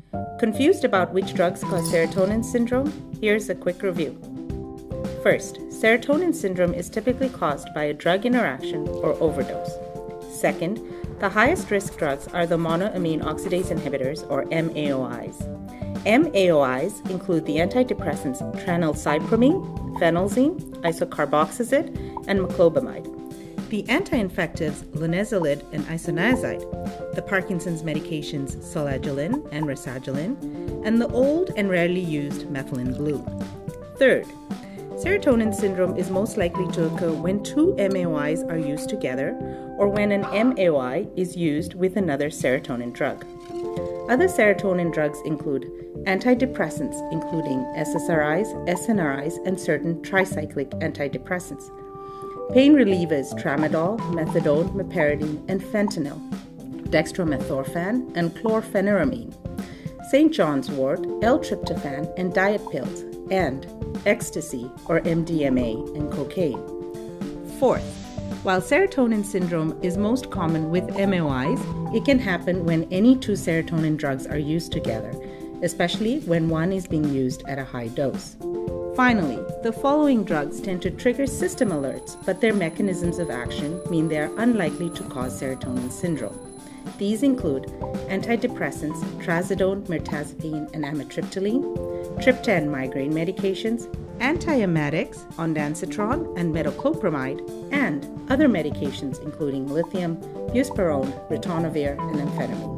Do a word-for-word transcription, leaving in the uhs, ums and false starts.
Confused about which drugs cause serotonin syndrome? Here's a quick review. First, serotonin syndrome is typically caused by a drug interaction or overdose. Second, the highest risk drugs are the monoamine oxidase inhibitors or M A O Is. M A O Is include the antidepressants tranylcypromine, phenelzine, isocarboxazid, and meclobamide, the anti-infectives linezolid and isoniazid, the Parkinson's medications solagelin and rasagiline, and the old and rarely used methylene blue. Third, serotonin syndrome is most likely to occur when two M A O Is are used together or when an M A O I is used with another serotonin drug. Other serotonin drugs include antidepressants, including S S R Is, S N R Is, and certain tricyclic antidepressants. Pain relievers tramadol, methadone, meperidine, and fentanyl, dextromethorphan, and chlorpheniramine, Saint John's wort, L-tryptophan, and diet pills, and ecstasy or M D M A and cocaine. Fourth, while serotonin syndrome is most common with M A O Is, it can happen when any two serotonin drugs are used together, especially when one is being used at a high dose. Finally, the following drugs tend to trigger system alerts, but their mechanisms of action mean they are unlikely to cause serotonin syndrome. These include antidepressants, trazodone, mirtazapine, and amitriptyline, triptan migraine medications, antiemetics, ondansetron and metoclopramide, and other medications including lithium, buspirone, ritonavir, and amphetamine.